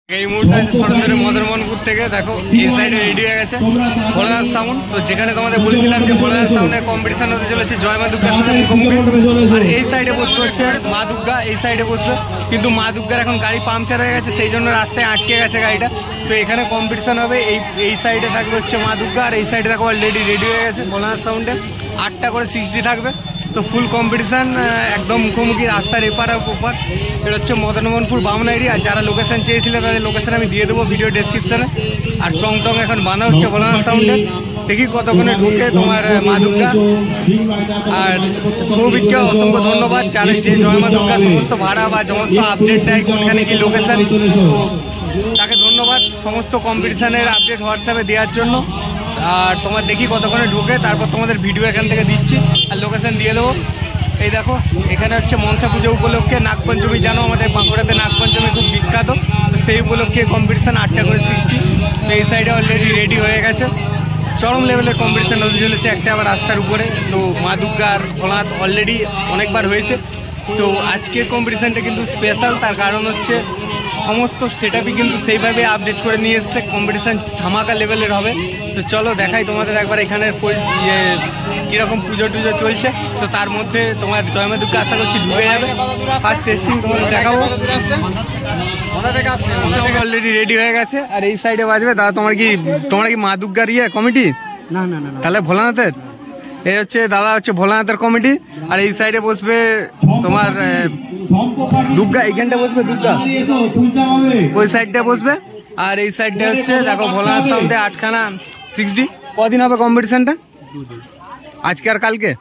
এই মুহূর্তে আছে সরাসরি মদনমোহনপুর থেকে। দেখো এই সাইডে রেডি হয়ে গেছে ভোলানাথ সাউন্ড। তো যেখানে তোমাদের বলেছিলাম যে ভোলানাথ সাউন্ডে কম্পিটিশন হতে চলেছে জয় মা দুর্গার সাথে মুখোমুখি। আর এই সাইডে বসতে হচ্ছে মা দুর্গা, এই সাইডে বসলো, কিন্তু মা দুর্গার এখন গাড়ি পাংচার হয়ে গেছে, সেই জন্য রাস্তায় আটকে গেছে গাড়িটা। তো এখানে কম্পিটিশন হবে, এই সাইডে থাকবে হচ্ছে মা দুর্গা, আর এই সাইডে দেখো অলরেডি রেডি হয়ে গেছে ভোলানাথ সাউন্ডে। 8টা করে 60 থাকবে। তো ফুল কম্পিটিশন একদম মুখোমুখি রাস্তার এপার ওপার। এটা হচ্ছে মদনমোহনপুর বামনাইরি। আর যারা লোকেশন চেয়েছিল তাদের লোকেশন আমি দিয়ে দেবো ভিডিও ডেসক্রিপশনে। আর চং টং এখন বাঁধা হচ্ছে ভোলানাথ সাউন্ডে। দেখি কতক্ষণে ঢুকে তোমার মা দুর্গা। আর সৌভিককে অসংখ্য ধন্যবাদ, যারা যে জয় মা দুর্গা সমস্ত ভাড়া বা সমস্ত আপডেট দেয় কোনখানে কি লোকেশন, তাকে ধন্যবাদ সমস্ত কম্পিটিশনের আপডেট হোয়াটসঅ্যাপে দেওয়ার জন্য। আর তোমার দেখি কতক্ষণে ঢুকে, তারপর তোমাদের ভিডিও এখান থেকে দিচ্ছি আর লোকেশন দিয়ে দেবো। এই দেখো এখানে হচ্ছে মনসা পুজো উপলক্ষে নাগপঞ্চমী, জানো আমাদের বাঁকুড়াতে নাগপঞ্চমী খুব বিখ্যাত। তো সেই উপলক্ষে কম্পিটিশান 8টা করে 60। তো এই সাইডে অলরেডি রেডি হয়ে গেছে, চরম লেভেলের কম্পিটিশান হতে চলেছে একটা আবার রাস্তার উপরে। তো মা দুর্গা আর ভোলানাথ অলরেডি অনেকবার হয়েছে। তো আজকের কম্পিটিশানটা কিন্তু স্পেশাল, তার কারণ হচ্ছে সমস্ত সেটআপই কিন্তু সেইভাবে আপডেট করে নিয়ে এসছে। কম্পিটিশান ধামাকা লেভেলের হবে। তো চলো দেখাই তোমাদের একবার এখানের কীরকম পুজো টুজো চলছে। তো তার মধ্যে তোমার জয় মা দুর্গা আশা করছি ঢুকে যাবে। ফার্স্ট টেস্টিং তোমাদের দেখাবো। অলরেডি রেডি হয়ে গেছে। আর এই সাইডে বাজবে দাদা, তোমার কি মা দুর্গার কমিটি? না না না, তাহলে ভোলানাথের। এই হচ্ছে দাদা হচ্ছে ভোলানাথের কমিটি। আর এই সাইডে বসবে তোমার দুর্গা, এইখানটা বসবে দুর্গা, ওই সাইডটা বসবে। আর এই সাইডটা হচ্ছে দেখো ভোলানাথ সাউন্ডে 8খানা 60। কদিন হবে কম্পিটিশনটা? আজকে আর কালকে।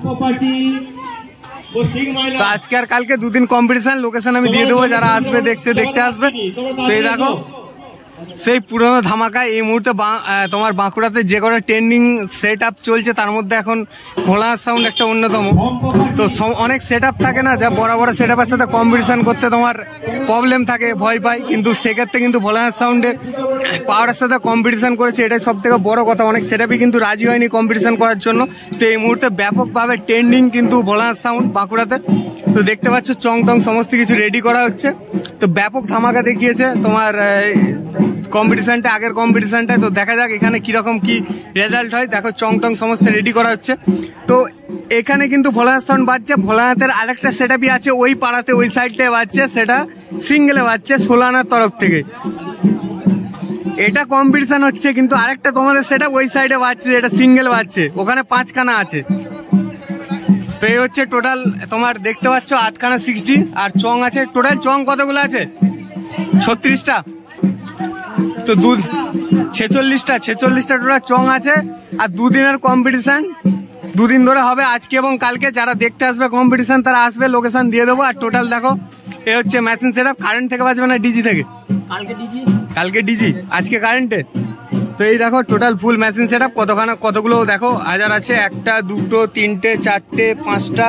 তো আজকে আর কালকে 2 দিন কম্পিটিশন। লোকেশন আমি দিয়ে দেবো, যারা আসবে দেখতে আসবে। তো এই দেখো সেই পুরনো ধামাকা। এই মুহূর্তে তোমার বাঁকুড়াতে যে কটা ট্রেন্ডিং সেট আপ চলছে তার মধ্যে এখন ভোলানাথ সাউন্ড একটা অন্যতম। তো অনেক সেট আপ থাকে না, যা বড় বড় সেট আপের সাথে কম্পিটিশন করতে তোমার প্রবলেম থাকে, ভয় পাই। কিন্তু সেক্ষেত্রে কিন্তু ভোলানাথ সাউন্ডের পাওয়ারের সাথে কম্পিটিশন করেছে, এটাই সব থেকে বড় কথা। অনেক সেট আপই কিন্তু রাজি হয়নি কম্পিটিশন করার জন্য। তো এই মুহূর্তে ব্যাপকভাবে ট্রেন্ডিং কিন্তু ভোলানাথ সাউন্ড বাঁকুড়াতে। তো দেখতে পাচ্ছ চং টং সমস্ত কিছু রেডি করা হচ্ছে। তো ব্যাপক ধামাকা দেখিয়েছে তোমার কম্পিটিশনটা, আগের কম্পিটিশনটায়। তো দেখা যাক এখানে কিরকম কি রেজাল্ট হয়। দেখো চং টং সমস্ত রেডি করা হচ্ছে। তো এখানে কিন্তু ভোলানাথ সাউন্ড বাজছে। ভোলানাথের আরেকটা সেট আপই আছে ওই পাড়াতে, ওই সাইডটায় বাজছে, সেটা সিঙ্গেলে বাজছে সোলানার তরফ থেকে। এটা কম্পিটিশন হচ্ছে, কিন্তু আরেকটা তোমাদের সেট আপ ওই সাইডে বাজছে, এটা সিঙ্গেল বাজছে, ওখানে 5খানা আছে। তো এই হচ্ছে টোটাল তোমার দেখতে পাচ্ছ 8খানা 60। আর চং আছে টোটাল। চং কতগুলো আছে? 36টা। তো 46টা টোটাল চং আছে। আর 2 দিনের কম্পিটিশন, 2 দিন ধরে হবে, আজকে এবং কালকে। যারা দেখতে আসবে কম্পিটিশন তারা আসবে, লোকেশন দিয়ে দেবো। আর টোটাল দেখো এ হচ্ছে মেশিন সেট আপ। কারেন্ট থেকে বাজবে না ডিজি থেকে? কালকে ডিজি, আজকে কারেন্টে। তো এই দেখো total full machine set up. কতগুলো দেখো হাজার আছে। 1টা 2টো 3টে 4টে 5টা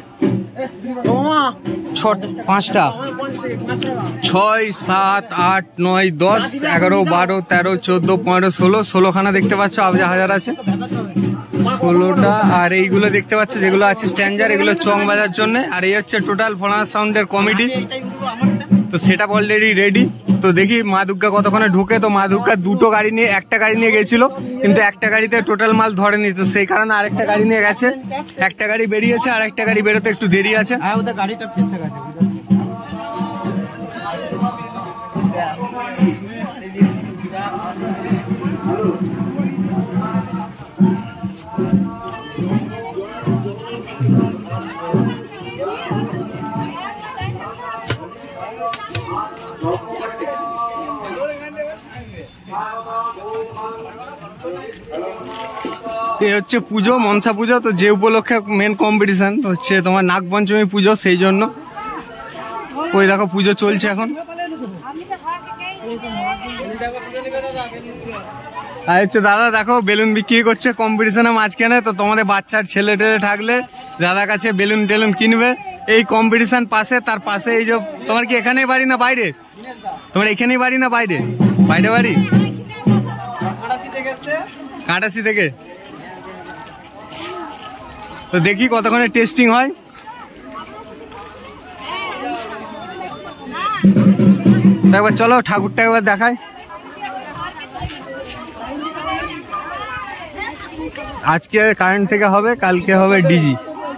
5টা 6 7 8 9 10 11 12 13 14 15 16 16খানা দেখতে পাচ্ছ হাজার আছে 16টা। আর এইগুলো দেখতে পাচ্ছ যেগুলো আছে স্ট্যান্ডার, এগুলো চং বাজার জন্য। আর এই হচ্ছে টোটাল ভোলানাথ সাউন্ডের কমিটি। তো সেট আপ অলরেডি রেডি। তো দেখি মা দুর্গা কতক্ষণে ঢুকে। তো মা দুর্গা 2টো গাড়ি নিয়ে, একটা গাড়ি নিয়ে গেছিল, কিন্তু একটা গাড়িতে টোটাল মাল ধরেনি। তো সেই কারণে আরেকটা গাড়ি নিয়ে গেছে। একটা গাড়ি বেরিয়েছে, আর একটা গাড়ি বেরোতে একটু দেরি আছে। এই হচ্ছে পুজো, মনসা পুজো। তো যে উপলক্ষে মেন কম্পিটিশন হচ্ছে তোমার নাগপঞ্চমী পুজো, সেই জন্য ওই দেখো পুজো চলছে এখন। আর হচ্ছে দাদা দেখো বেলুন বিক্রি করছে কম্পিটিশনের মাঝখানে। তো তোমাদের বাচ্চার ছেলে টেলে থাকলে দাদার কাছে বেলুন টেলুন কিনবে। এই কম্পিটিশন পাশে, তার পাশে এই যে তোমার কি এখানেই বাড়ি না বাইরে? তোমার এখানেই বাড়ি না বাইরে? বাইরে বাড়ি, কাটাসি থেকে। তো দেখি কতক্ষণে টেস্টিং হয়। তো একবার চলো ঠাকুরটা একবার দেখায়। আজকে কারেন্ট থেকে হবে, কালকে হবে ডিজি।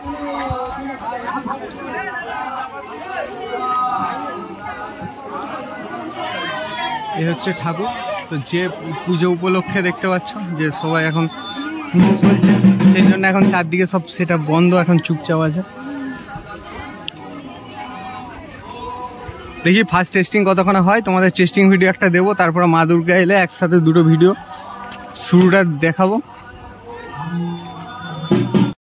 এই হচ্ছে ঠাকুর। তো যে পুজো উপলক্ষে দেখতে পাচ্ছ যে সবাই এখন পুজো চলছে, সেই জন্য এখন চারদিকে সব সেটা বন্ধ, এখন চুপচাপ আছে। দেখি ফার্স্ট টেস্টিং কতক্ষণে হয়, তোমাদের টেস্টিং ভিডিও একটা দেবো, তারপরে মা দুর্গা এলে একসাথে দুটো ভিডিও শুরুটা দেখাবো।